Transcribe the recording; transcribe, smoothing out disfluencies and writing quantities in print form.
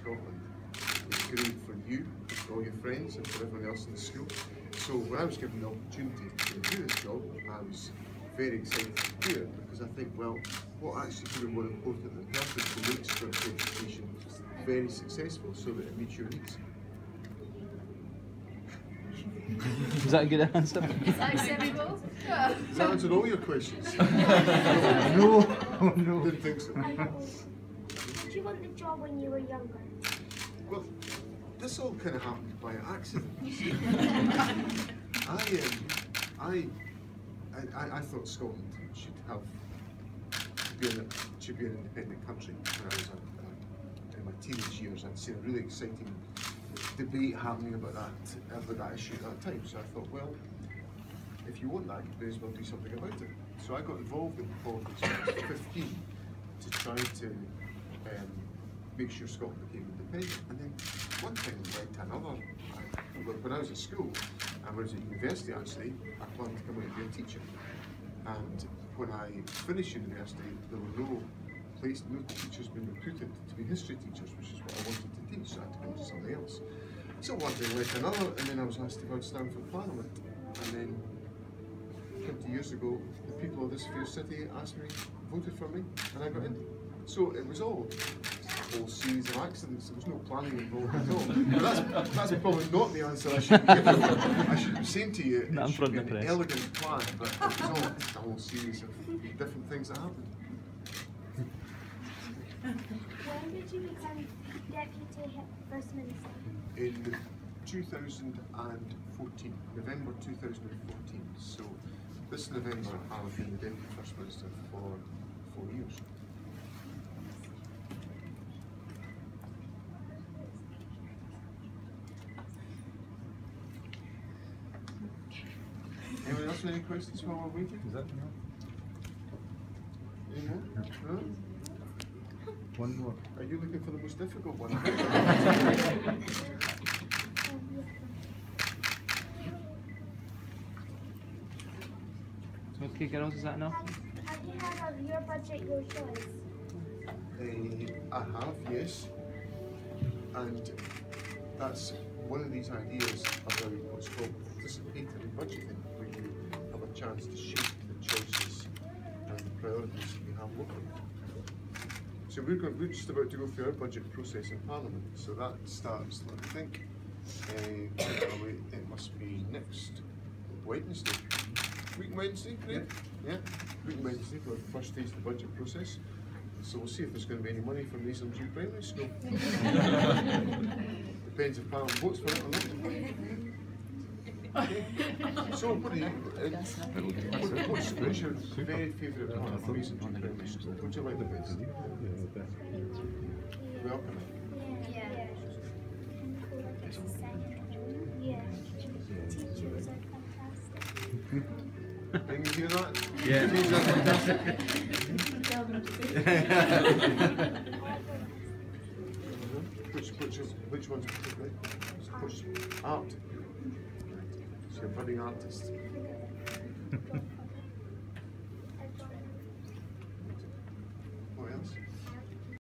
Scotland. It's great for you, for all your friends, and for everyone else in the school. So when I was given the opportunity to do this job, I was very excited to do it, because I think, well, what actually could be more important than helping to make Scottish education very successful so that it meets your needs. Is that a good answer? Is that acceptable? Does that answer all your questions? No, no. Didn't think so. Did you want the job when you were younger? Well, this all kind of happened by accident. I thought Scotland should be an independent country. When I was in my teenage years, I'd seen a really exciting debate happening about that issue at that time. So I thought, well, if you want that, you may as well do something about it. So I got involved in politics when I was 15 to try to make sure Scotland became independent. And then one thing led to another. When I was at school, I was at university actually, I planned to come out and be a teacher. And when I finished university, there were no teachers being recruited to be history teachers, which is what I wanted to teach, so I had to go to something else. So one thing led to another, and then I was asked to go and stand for Parliament. And then 20 years ago, the people of this fair city asked me, voted for me, and I got in. So it was all a whole series of accidents. There was no planning involved at all. But that's probably not the answer I should be giving. I should be saying to you, it should be an elegant plan, but it was all a whole series of different things that happened. When did you become Deputy First Minister? In 2014, November 2014. So this November I've been the Deputy First Minister for 4 years. Anyone else have any questions while we're waiting? Is that no? Any more? No? One more. Are you looking for the most difficult one? Okay, girls, is that enough? Have you heard of Your Budget, Your Choice? I have, yes. And that's one of these ideas about what's called participatory budgeting, where you have a chance to shape the choices and the priorities that you have locally. So we're just about to go through our budget process in Parliament. So that starts, let me think, it must be next Wednesday. Week Wednesday, great? Yeah, week Wednesday for the first stage of the budget process. So we'll see if there's going to be any money from Mason Dew Primary School. Depends if Parliament votes for it or not. So what do you, what's your very favourite part of Mason Dew Primary School? What do you like the best? Welcome. Yeah. Yeah. Teachers are fantastic. Can you hear that? Yeah. Which one's particularly? Art. So you're a budding artist.